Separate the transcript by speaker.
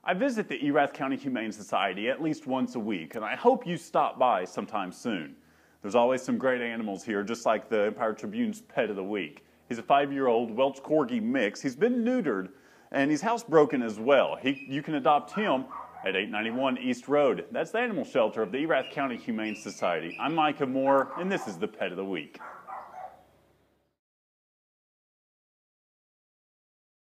Speaker 1: I visit the Erath County Humane Society at least once a week, and I hope you stop by sometime soon. There's always some great animals here, just like the Empire-Tribune's Pet of the Week. He's a 5-year-old Welch-Corgie mix. He's been neutered, and he's housebroken as well. You can adopt him at 891 East Road. That's the animal shelter of the Erath County Humane Society. I'm Micah Moore, and this is the Pet of the Week.